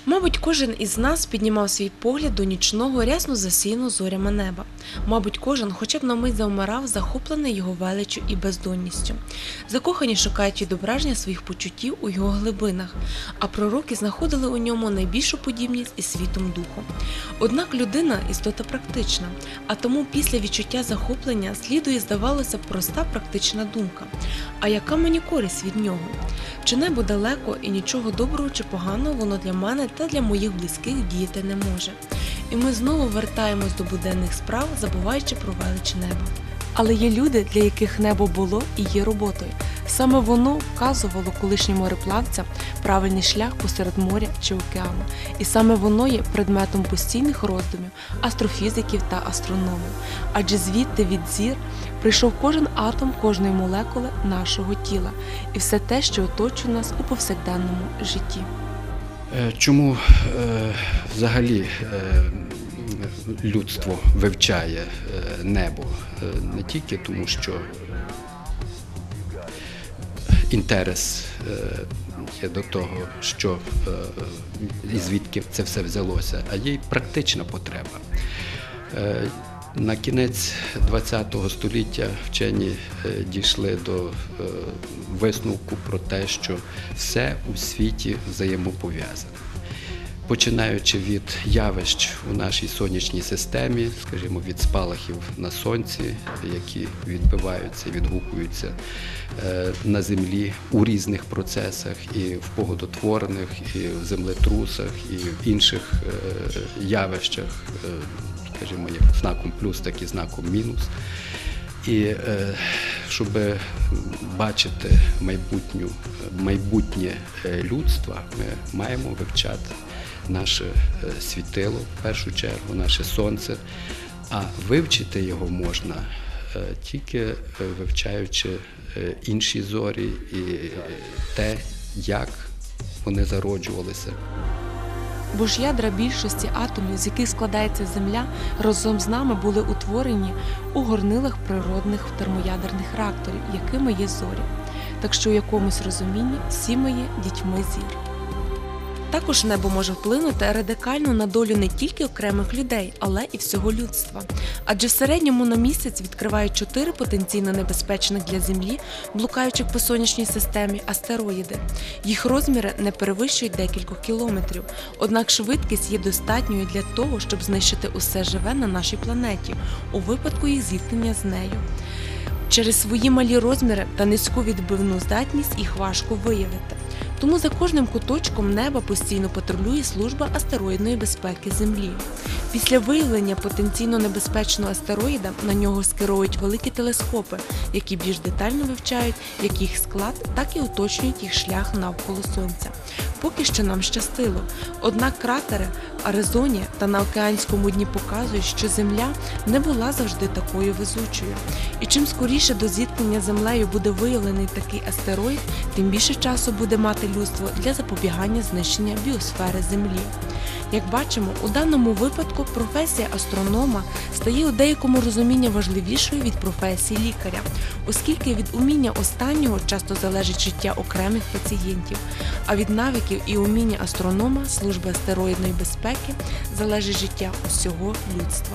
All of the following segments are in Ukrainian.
Мабуть, кожен із нас піднімав свій погляд до нічного, рясно засіяного зорями неба. Мабуть, кожен хоча б на мить завмирав, захоплений його величчю і бездонністю. Закохані шукають відображення своїх почуттів у його глибинах, а пророки знаходили у ньому найбільшу подібність із світом духу. Однак людина – істота практична, а тому після відчуття захоплення слідує, здавалося б, проста практична думка. А яка мені користь від нього? Чи небо далеко і нічого доброго чи поганого воно для мене та для моїх близьких діяти не може? І ми знову вертаємось до буденних справ, забуваючи про велич неба. Але є люди, для яких небо було і є роботою. Саме воно вказувало колишнім мореплавцям правильний шлях посеред моря чи океану. І саме воно є предметом постійних роздумів астрофізиків та астрономів. Адже звідти від зір прийшов кожен атом кожної молекули нашого тіла і все те, що оточує нас у повсякденному житті. Чому взагалі людство вивчає небо? Не тільки тому, що інтерес є до того, що і звідки це все взялося, а є й практична потреба. На кінець ХХ століття вчені дійшли до висновку про те, що все у світі взаємопов'язане. Починаючи від явищ у нашій сонячній системі, скажімо, від спалахів на сонці, які відбиваються, відгукуються на землі у різних процесах, і в погодотворних, і в землетрусах, і в інших явищах, скажімо, як знаком плюс, так і знаком мінус. І щоб бачити майбутнє людства, ми маємо вивчати наше світило, в першу чергу, наше сонце, а вивчити його можна тільки вивчаючи інші зорі і те, як вони зароджувалися. Бо ж ядра більшості атомів, з яких складається Земля, разом з нами були утворені у горнилах природних термоядерних реакторів, якими є зорі. Так що у якомусь розумінні всі ми є дітьми зір. Також небо може вплинути радикально на долю не тільки окремих людей, але і всього людства. Адже в середньому на місяць відкривають 4 потенційно небезпечних для Землі, блукаючих по сонячній системі, астероїди. Їх розміри не перевищують декількох кілометрів, однак швидкість є достатньою для того, щоб знищити усе живе на нашій планеті, у випадку їх зіткнення з нею. Через свої малі розміри та низьку відбивну здатність їх важко виявити. Тому за кожним куточком неба постійно патрулює служба астероїдної безпеки Землі. Після виявлення потенційно небезпечного астероїда на нього скерують великі телескопи, які більш детально вивчають як їх склад, так і уточнюють їх шлях навколо Сонця. Поки що нам щастило. Однак кратери в Аризоні та на океанському дні показують, що Земля не була завжди такою везучою. І чим скоріше до зіткнення з Землею буде виявлений такий астероїд, тим більше часу буде мати людство для запобігання знищення біосфери Землі. Як бачимо, у даному випадку професія астронома стає у деякому розумінні важливішою від професії лікаря, оскільки від уміння останнього часто залежить життя окремих пацієнтів, а від навиків і уміння астронома служби астероїдної безпеки залежить життя усього людства.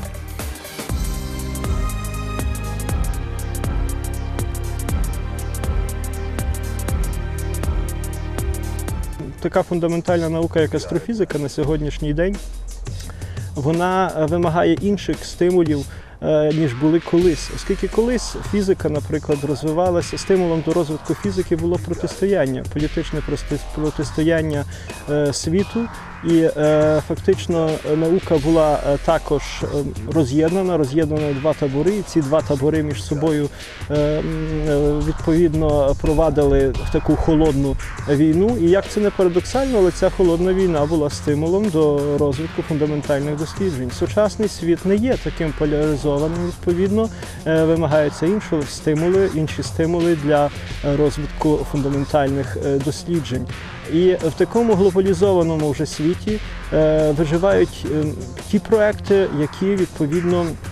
Така фундаментальна наука, як астрофізика на сьогоднішній день, вона вимагає інших стимулів, ніж були колись. Оскільки колись фізика, наприклад, розвивалася, стимулом до розвитку фізики було протистояння, політичне протистояння світу. І фактично наука була також роз'єднана в два табори. І ці два табори між собою відповідно провадили в таку холодну війну. І як це не парадоксально, але ця холодна війна була стимулом до розвитку фундаментальних досліджень. Сучасний світ не є таким поляризованим, відповідно, вимагаються інші стимули для розвитку фундаментальних досліджень. І в такому глобалізованому вже світі виживають ті проекти, які відповідно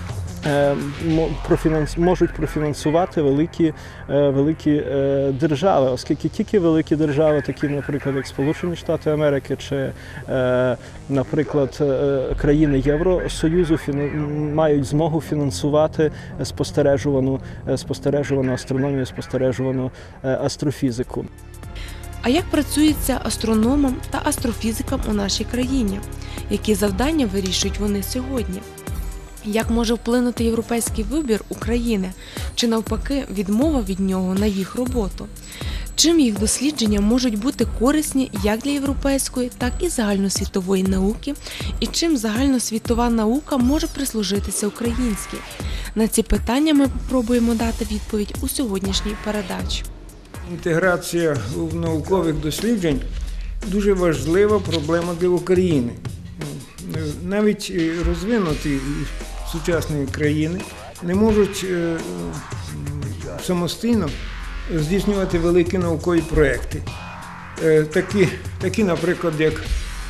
можуть профінансувати великі держави, оскільки тільки великі держави, такі, наприклад, як Сполучені Штати Америки чи, наприклад, країни Євросоюзу мають змогу фінансувати спостережувану астрономію, спостережувану астрофізику. А як працюється астрономам та астрофізикам у нашій країні? Які завдання вирішують вони сьогодні? Як може вплинути європейський вибір України, чи навпаки відмова від нього на їх роботу? Чим їх дослідження можуть бути корисні як для європейської, так і загальносвітової науки, і чим загальносвітова наука може прислужитися українській? На ці питання ми спробуємо дати відповідь у сьогоднішній передачі. Інтеграція наукових досліджень – дуже важлива проблема для України. Навіть розвинуті сучасні країни не можуть самостійно здійснювати великі наукові проекти. Такі, наприклад, як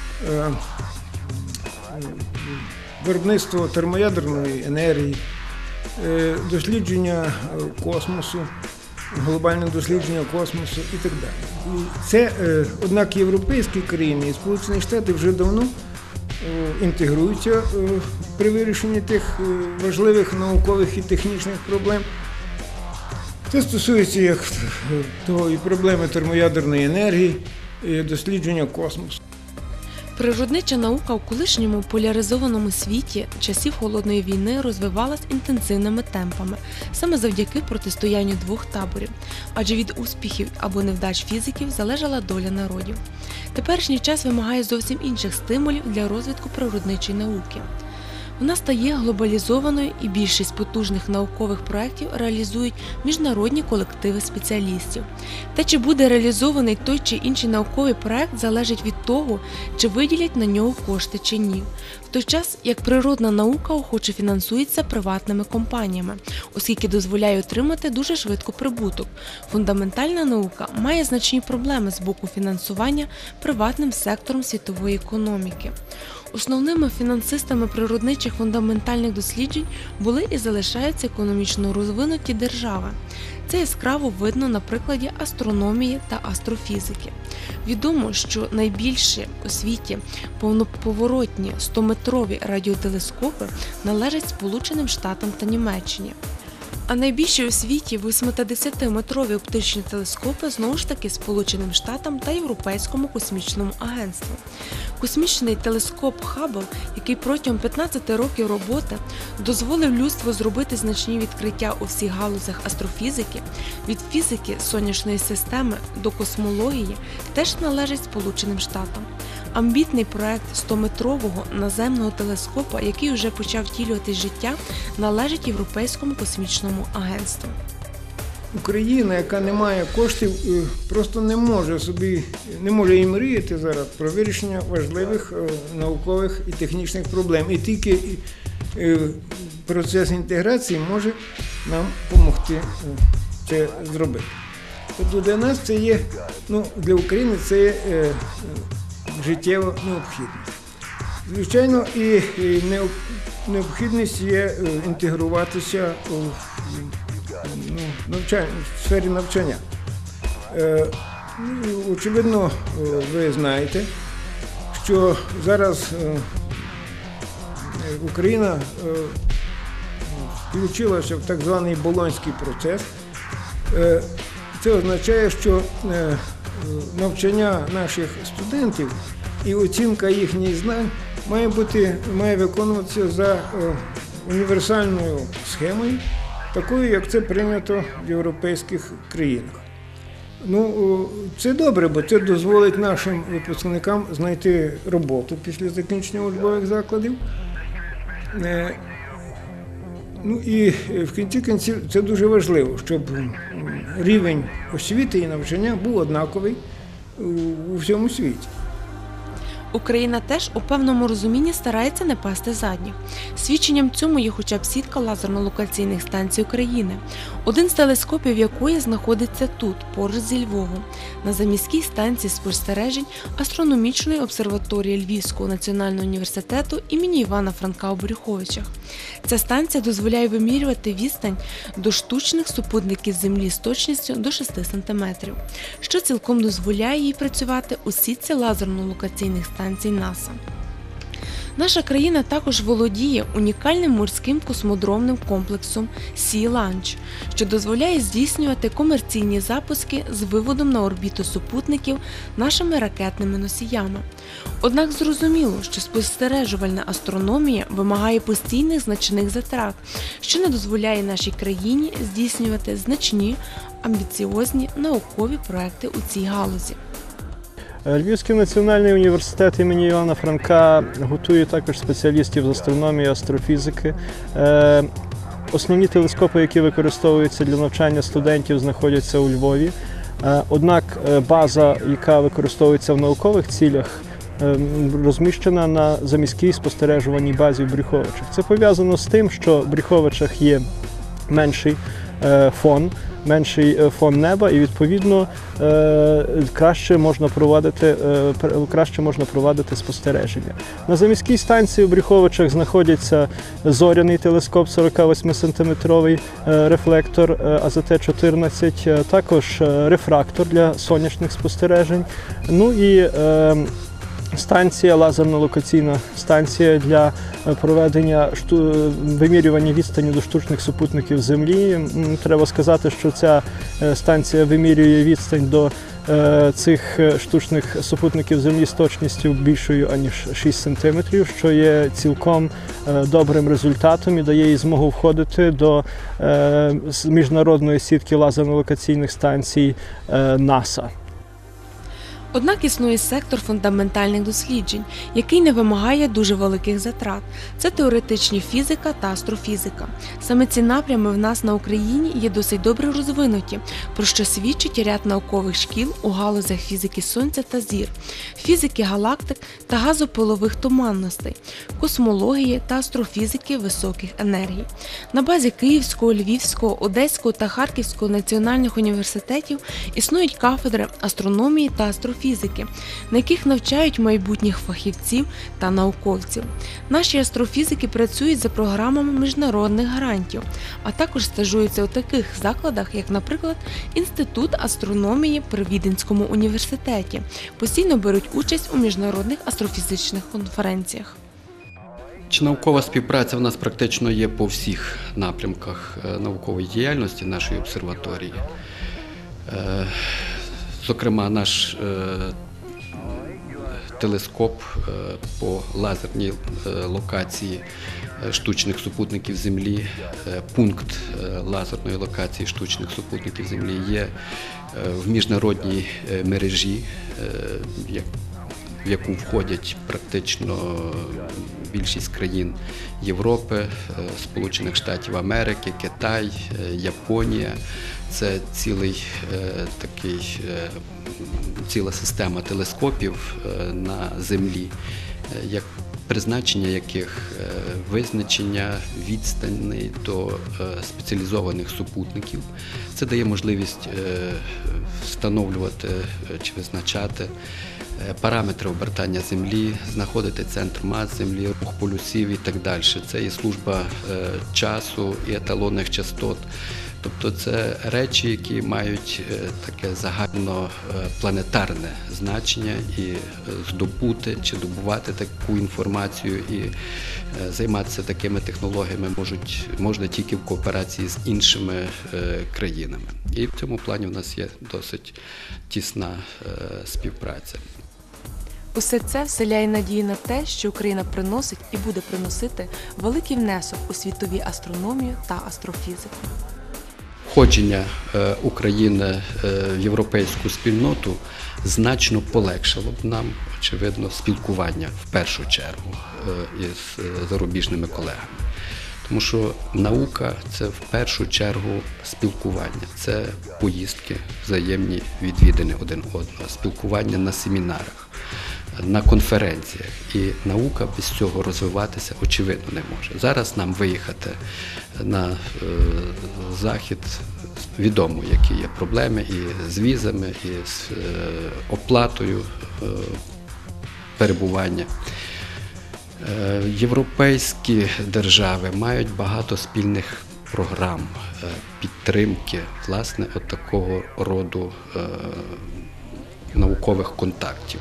виробництво термоядерної енергії, дослідження космосу, глобальне дослідження космосу і так далі. Однак європейські країни і Сполучені Штати вже давно інтегруються при вирішенні тих важливих наукових і технічних проблем. Це стосується як того і проблеми термоядерної енергії, і дослідження космосу. Природнича наука у колишньому поляризованому світі часів Холодної війни розвивалась інтенсивними темпами, саме завдяки протистоянню двох таборів, адже від успіхів або невдач фізиків залежала доля народів. Теперішній час вимагає зовсім інших стимулів для розвитку природничої науки. Вона стає глобалізованою, і більшість потужних наукових проєктів реалізують міжнародні колективи спеціалістів. Те, чи буде реалізований той чи інший науковий проєкт, залежить від того, чи виділять на нього кошти чи ні. В той час, як природна наука охоче фінансується приватними компаніями, оскільки дозволяє отримати дуже швидко прибуток. Фундаментальна наука має значні проблеми з боку фінансування приватним сектором світової економіки. Основними фінансистами природничих фундаментальних досліджень були і залишаються економічно розвинуті держави. Це яскраво видно на прикладі астрономії та астрофізики. Відомо, що найбільші у світі повноповоротні 100-метрові радіотелескопи належать Сполученим Штатам та Німеччині. А найбільші у світі 80-метрові оптичні телескопи знову ж таки Сполученим Штатам та Європейському космічному агентству. Космічний телескоп Хаббл, який протягом 15 років роботи дозволив людству зробити значні відкриття у всіх галузях астрофізики, від фізики сонячної системи до космології, теж належить Сполученим Штатам. Амбітний проект 100-метрового наземного телескопа, який вже почав втілювати життя, належить Європейському космічному агентству. Україна, яка не має коштів, просто не може і мріяти зараз про вирішення важливих наукових і технічних проблем. І тільки процес інтеграції може нам допомогти це зробити. Тобто для нас це є, для України це є життєво необхідно. Звичайно, і необхідність є інтегруватися в сфері навчання. Очевидно, ви знаєте, що зараз Україна включилася в так званий Болонський процес. Це означає, що навчання наших студентів і оцінка їхніх знань має виконуватися за універсальною схемою, такою, як це прийнято в європейських країнах. Це добре, бо це дозволить нашим випускникам знайти роботу після закінчення учбових закладів. І в кінці кінців це дуже важливо, щоб рівень освіти і навчання був однаковий у всьому світі. Україна теж у певному розумінні старається не пасти задніх. Свідченням цьому є хоча б сітка лазерно-локаційних станцій України, один з телескопів якої знаходиться тут, поруч зі Львовом, на заміській станції спостережень астрономічної обсерваторії Львівського національного університету імені Івана Франка у Брюховичах. Ця станція дозволяє вимірювати відстань до штучних супутників Землі з точністю до 6 см, що цілком дозволяє їй працювати у сітці лазерно-локаційних станцій НАСА. Наша країна також володіє унікальним морським космодромним комплексом Sea Launch, що дозволяє здійснювати комерційні запуски з виводом на орбіту супутників нашими ракетними носіями. Однак зрозуміло, що спостережувальна астрономія вимагає постійних значних затрат, що не дозволяє нашій країні здійснювати значні, амбіціозні наукові проекти у цій галузі. Львівський національний університет імені Івана Франка готує також спеціалістів з астрономії, астрофізики. Основні телескопи, які використовуються для навчання студентів, знаходяться у Львові. Однак база, яка використовується в наукових цілях, розміщена на заміській спостережувальній базі в Брюховичах. Це пов'язано з тим, що в Брюховичах є менший фон неба, і відповідно краще можна проводити спостереження. На заміській станції у Брюховичах знаходиться зоряний телескоп 48-сантиметровий рефлектор АЗТ-14, також рефрактор для сонячних спостережень. Ну і станція, лазерно-локаційна станція для проведення вимірювання відстані до штучних супутників Землі. Треба сказати, що ця станція вимірює відстань до цих штучних супутників Землі з точністю більшою, аніж 6 см, що є цілком добрим результатом і дає їй змогу входити до міжнародної сітки лазерно-локаційних станцій НАСА. Однак існує сектор фундаментальних досліджень, який не вимагає дуже великих затрат. Це теоретичні фізика та астрофізика. Саме ці напрями в нас на Україні є досить добре розвинуті, про що свідчить ряд наукових шкіл у галузях фізики Сонця та зір, фізики галактик та газопилових туманностей, космології та астрофізики високих енергій. На базі Київського, Львівського, Одеського та Харківського національних університетів існують кафедри астрономії та астрофізики, на яких навчають майбутніх фахівців та науковців. Наші астрофізики працюють за програмами міжнародних грантів, а також стажуються у таких закладах, як, наприклад, Інститут астрономії при Віденському університеті, постійно беруть участь у міжнародних астрофізичних конференціях. Наукова співпраця в нас практично є по всіх напрямках наукової діяльності нашої обсерваторії. Зокрема, наш телескоп по лазерній локації штучних супутників Землі, пункт лазерної локації штучних супутників Землі є в міжнародній мережі, в яку входять практично більшість країн Європи, Сполучених Штатів Америки, Китай, Японія. Це ціла система телескопів на Землі, призначення яких визначення відстані до спеціалізованих супутників. Це дає можливість встановлювати чи визначати параметри обертання Землі, знаходити центр мас Землі, рух полюсів і так далі. Це і служба часу, і еталонних частот. Тобто це речі, які мають таке загальнопланетарне значення, і здобути чи добувати таку інформацію і займатися такими технологіями можна тільки в кооперації з іншими країнами. І в цьому плані у нас є досить тісна співпраця. Усе це вселяє надію на те, що Україна приносить і буде приносити великий внесок у світові астрономію та астрофізику. Входження України в європейську спільноту значно полегшило б нам, очевидно, спілкування в першу чергу із зарубіжними колегами. Тому що наука – це в першу чергу спілкування, це поїздки, взаємні відвідини один одного, спілкування на семінарах, на конференціях. І наука без цього розвиватися, очевидно, не може. Зараз нам виїхати на захід, відомо, які є проблеми і з візами, і з оплатою перебування. Європейські держави мають багато спільних програм підтримки, власне, от такого роду наукових контактів.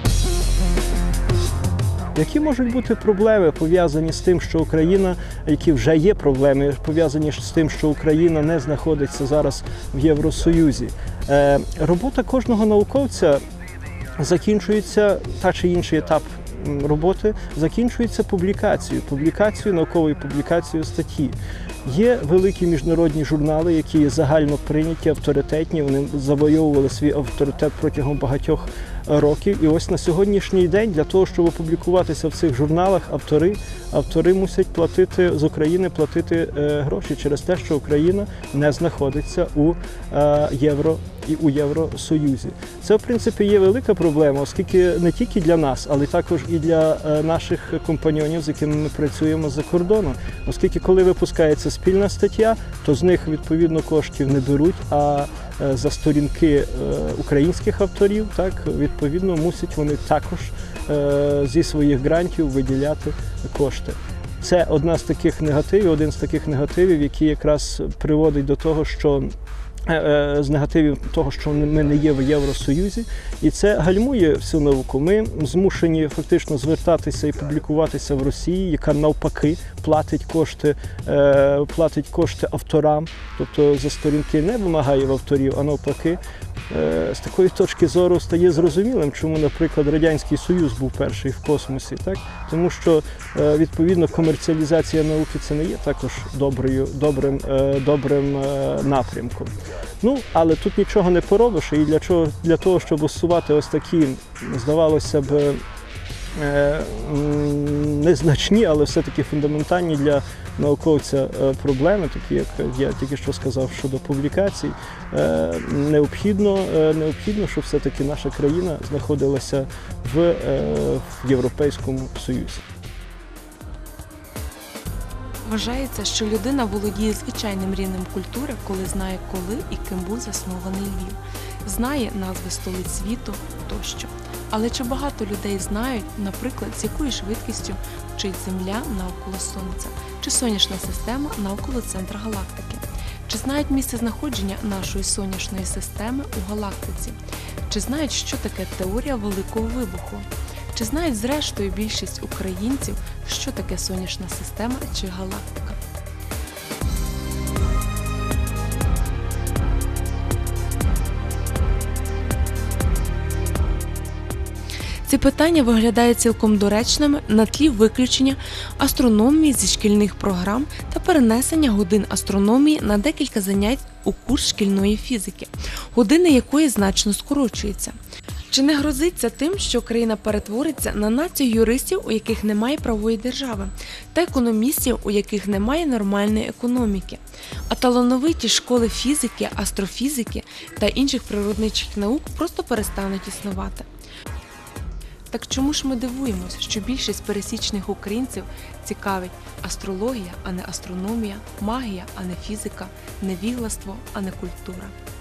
Які можуть бути проблеми, пов'язані з тим, що Україна, які вже є проблеми, пов'язані з тим, що Україна не знаходиться зараз в Євросоюзі? Робота кожного науковця закінчується, та чи інший етап роботи, закінчується публікацією, науковою публікацією статті. Є великі міжнародні журнали, які загально прийняті, авторитетні, вони завойовували свій авторитет протягом багатьох років. І ось на сьогоднішній день для того, щоб опублікуватися в цих журналах, автори мусять платити з України гроші через те, що Україна не знаходиться у Євросоюзі. Це, в принципі, є велика проблема, оскільки не тільки для нас, але також і для наших компаньйонів, з якими ми працюємо за кордоном. Оскільки, коли випускається спільна стаття, то з них, відповідно, коштів не беруть, а за сторінки українських авторів, так, відповідно, мусять вони також зі своїх грантів виділяти кошти. Це один з таких негативів, який якраз приводить до того, що з негативів того, що ми не є в Євросоюзі, і це гальмує всю науку. Ми змушені фактично звертатися і публікуватися в Росії, яка навпаки платить кошти авторам, тобто за сторінки не вимагає в авторів, а навпаки. З такої точки зору стає зрозумілим, чому, наприклад, Радянський Союз був перший в космосі, так? Тому що, відповідно, комерціалізація науки – це не є також добрим напрямком. Ну, але тут нічого не поробиш, і для того, щоб усувати ось такі, здавалося б, незначні, але все-таки фундаментальні для науковця проблеми, такі, як я тільки що сказав щодо публікацій, необхідно, щоб все-таки наша країна знаходилася в Європейському Союзі. Вважається, що людина володіє звичайним рівнем культури, коли знає, коли і ким був заснований Львів, знає назви столиць світу тощо. Але чи багато людей знають, наприклад, з якою швидкістю мчить Земля навколо Сонця, чи сонячна система навколо центра галактики? Чи знають місце знаходження нашої сонячної системи у галактиці? Чи знають, що таке теорія Великого Вибуху? Чи знають, зрештою, більшість українців, що таке сонячна система чи галактика? Ці питання виглядають цілком доречними на тлі виключення астрономії зі шкільних програм та перенесення годин астрономії на декілька занять у курс шкільної фізики, години якої значно скорочуються. Чи не грозить це тим, що країна перетвориться на націю юристів, у яких немає правової держави, та економістів, у яких немає нормальної економіки, а талановиті школи фізики, астрофізики та інших природничих наук просто перестануть існувати? Так чому ж ми дивуємось, що більшість пересічних українців цікавить астрологія, а не астрономія, магія, а не фізика, невігластво, а не культура?